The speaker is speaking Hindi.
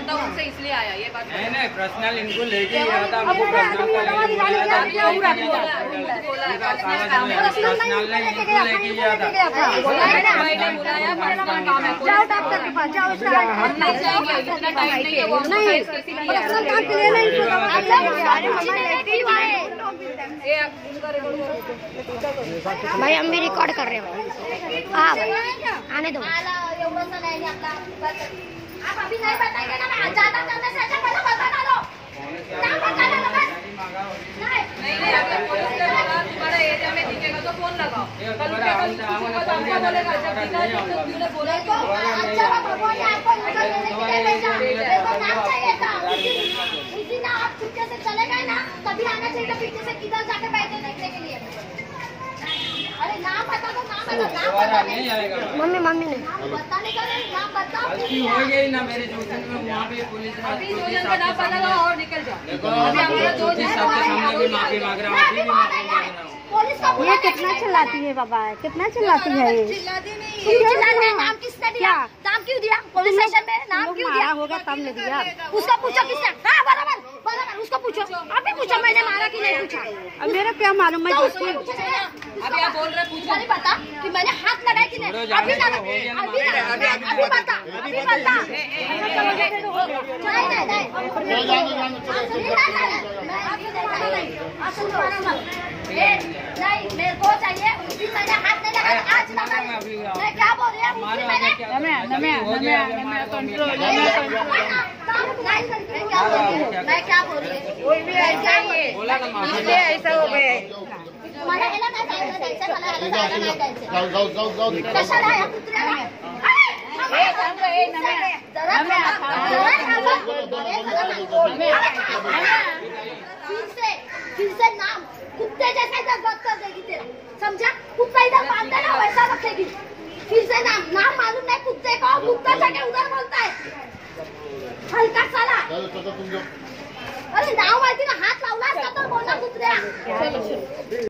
बनता उनसे, इसलिए आया ये बात। नहीं पर्सनल इनको लेके ही आता, हमको भाई हम भी रिकॉर्ड कर रहे हैं। हाँ भाई आने दो। आप अभी नहीं बताएंगे ना, मैं ज्यादा से अच्छा पहले बता दो। नाम बता दो बस। नहीं तुम्हारा एरिया में दिखेगा तो फोन लगाओ। कल के कल हमको बोलेगा जब दिखा बोला तो अच्छा भगवान ने आपको उधर लेने के लिए भेजा। देखो नाम चाहिए था। उस दिन आप छुट्टी से चले गए ना, तभी आना चाहिए पीछे से किधर जाके बैठे देखने के लिए। अरे नाम बता दो, नाम बता नहीं आएगा। मम्मी ने बताने का नाम बताओ। हो गई ना मेरे जोशन में, वहाँ पे पुलिस अभी जोशन का नाम पता लगाओ और निकल जाओ। ये कितना चिल्लाती है बाबा, कितना चिल्लाती है ये? नाम किसने दिया? नाम क्यों दिया? पुलिस स्टेशन में नाम क्यों दिया? होगा तब ने दिया। उसको पूछो किसने? हाँ बराबर बराबर उसको पूछो। आप ही पूछो मैंने मारा कि नहीं पूछा। अब मेरा क्या मालूम, मैं अभी आप बोल रहे पूछो नहीं पता कि मैंने हाथ लगाया कि नहीं। अभी बता नहीं मेरे को चाहिए। उस दिन मैंने हाथ नहीं लगाया, आज लगा। मैं क्या बोल रही हूँ? मैं क्या बोल रही हूँ? ऐसा हो गया। मला ह्याला नाही जायचं, मला ह्याला जायला नाही जायचं। कशाला या कुत्र्याला? फिर से नाम कुत्ते जैसे जब्त कर देगी तेरा, समझा? कुत्ता इधर बांधता है ना वैसा रखेगी। फिर से नाम मालूम नहीं कुत्ते को, कुत्ता जाके उधर बोलता है हल्का साला। अरे नाव माहिती ना, हात लावला असता तर बोलला कुत्र्या।